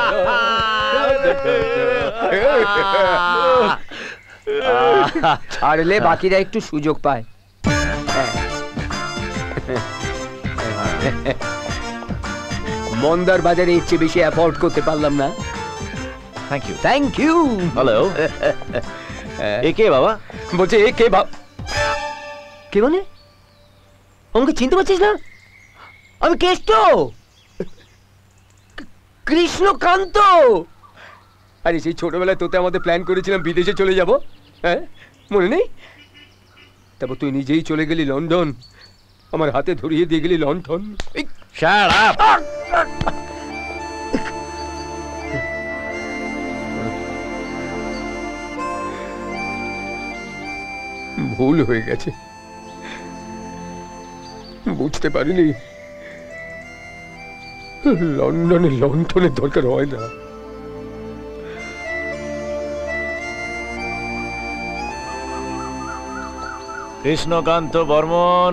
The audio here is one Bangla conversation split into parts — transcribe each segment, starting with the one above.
ছাড়লে বাকিরা একটু সুযোগ পায়। মন্দার বাজারে এর চেয়ে বেশি অ্যাফোর্ড করতে পারলাম না। Thank you. Thank you. Hello, এ কে বাবা? বলছে এ কে কে মানে? আমাকে চিনতে পারছিস না? আমি কেষ্ট, কৃষ্ণকান্ত। আরে সেই ছোটবেলায় তোতে আমাদের প্ল্যান করেছিলাম বিদেশে চলে যাব, হ্যাঁ মনে নেই? তারপর তুই নিজেই চলে গেলি লন্ডন, আমার হাতে ধরিয়ে দিয়ে গেলি লন্ডন। Shut up. ভুল হয়ে গেছে, বুঝতে পারিনি লন্ডনে লন্ডনের দরকার হয় না। কৃষ্ণকান্ত বর্মন,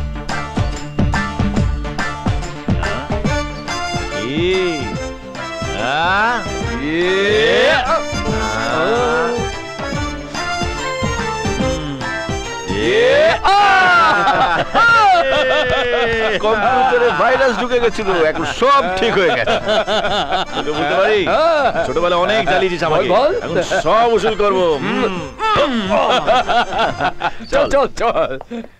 কম্পিউটারে ভাইরাস ঢুকে গেছিল, এখন সব ঠিক হয়ে গেছে। বুঝতে পারি ছোটবেলায় অনেক জ্বালিয়েছিস আমাকে, এখন সব উসুল করবো। চল চল চল।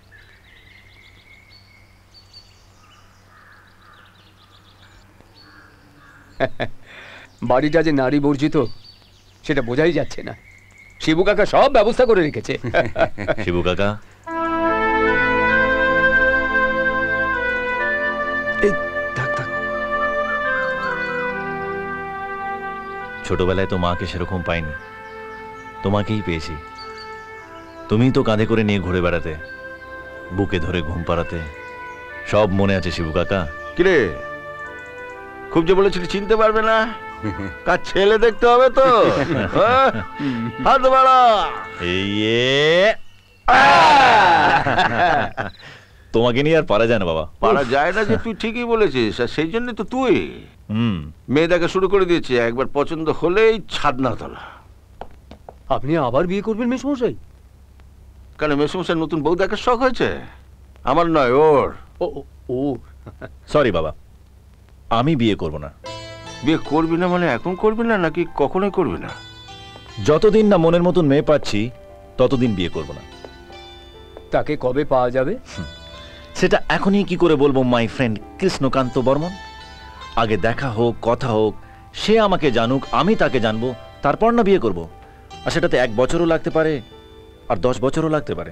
বাড়িটা যে নারী বর্জিত সেটা বোঝাই যাচ্ছে না। শিবু কাকা সব ব্যবস্থা করে রেখেছে। শিবু কাকা, ছোটবেলায় তো মাকে সেরকম পাইনি, তোমাকেই পেয়েছি। তুমি তো কাঁধে করে নিয়ে ঘুরে বেড়াতে, বুকে ধরে ঘুম পাড়াতে, সব মনে আছে শিবু কাকা। কিরে, খুব যে বলেছিলি চিনতে পারবে না, কার ছেলে দেখতে হবে তো। হাত বাড়া। তোমাকে নিয়ে আর পারা যায় না বাবা। পারা যায় না যে তুই ঠিকই বলেছিস, আর সেই জন্য তো তুই মেয়ে দেখা শুরু করে দিয়েছি। একবার পছন্দ হলেই ছাদনা তলা। আপনি আবার বিয়ে করবেন মেসমশাই? কেন, মেসমশাই নতুন বউ দেখার শখ হয়েছে? আমার নয়, ওর। ও সরি বাবা, আমি বিয়ে করব না। বিয়ে করবি না মানে এখন করবি না নাকি কখনোই করবি না? যতদিন না মনের মতন মেয়ে পাচ্ছি ততদিন বিয়ে করব না। তাকে কবে পাওয়া যাবে সেটা এখনই কি করে বলবো মাই ফ্রেন্ড কৃষ্ণকান্ত বর্মন। আগে দেখা হোক, কথা হোক, সে আমাকে জানুক, আমি তাকে জানবো, তারপর না বিয়ে করব। আর সেটাতে 1 বছরও লাগতে পারে, আর 10 বছরও লাগতে পারে।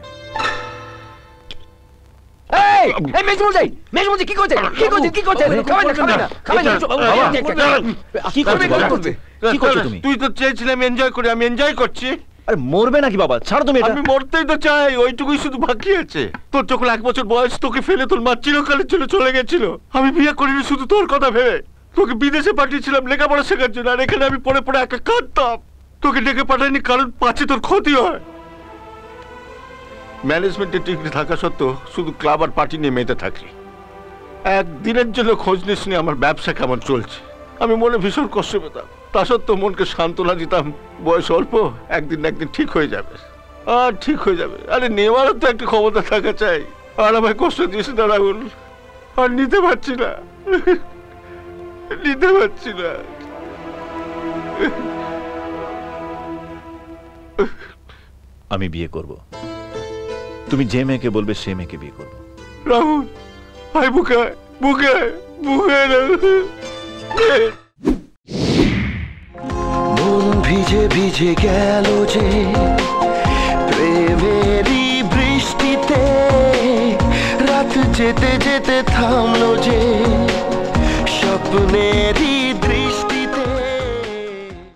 তুই তো চেয়েছিলি আমি এনজয় করি, আমি এনজয় করছি। আরে মরবে নাকি বাবা, ছাড়ো তুমি। আমি মরতেই তো চাই, ওইটুকুই শুধু বাকি আছে। তোর যখন 1 বছর বয়স, তোকে ফেলে তোর মা চিরকালের জন্য চলে গেছিল। আমি বিয়ে করিনি শুধু তোর কথা ভেবে। তোকে বিদেশে পাঠিয়েছিলাম লেখাপড়া শেখার জন্য, আর এখানে আমি পড়ে পড়ে একা কাঁদতাম। তোকে ডেকে পাঠাইনি কারণ পাচ্ছে তোর ক্ষতি হয়। ম্যানেজমেন্টের ডিগ্রি থাকা সত্ত্বেও শুধু ক্লাব আর পার্টি নিয়ে মেতে থাকি। একদিনের জন্য খোঁজ নিসনি আমার ব্যবসা কেমন চলছে। আমি মনে ভীষণ কষ্ট পেতাম, তা সত্ত্বেও মনকে সান্ত্বনা দিতাম, বয়স অল্প, একদিন না একদিন ঠিক হয়ে যাবে। আর ঠিক হয়ে যাবে। আরে নেওয়ারও তো একটা ক্ষমতা থাকা চাই। আর আমায় কষ্ট দিয়েছে না রাহুল, আর নিতে পারছি না, নিতে পারছি না। আমি বিয়ে করব, তুমি যে মেয়েকে বলবে সে মেয়েকে বিয়ে করব। রাহুল, আয় বুকে, বুকে, বুকে। মন ভিজে ভিজে গেল যে প্রেমেরই বৃষ্টিতে, রাত যেতে যেতে থামলো যে স্বপ্নেরই